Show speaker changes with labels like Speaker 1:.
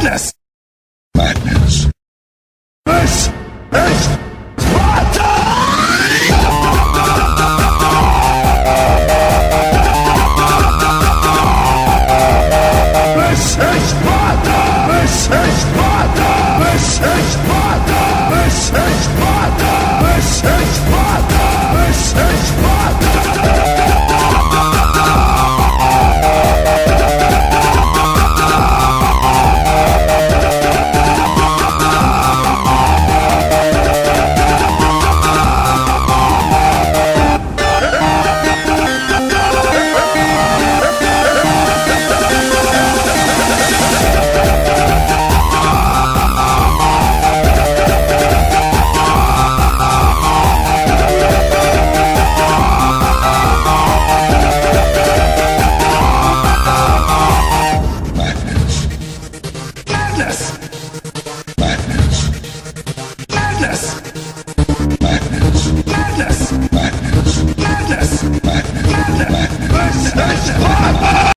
Speaker 1: Madness! Madness! This is Sparta! This is Sparta! This is Sparta! This is Sparta! This is Sparta! This is Sparta! This is Sparta! Madness! Madness!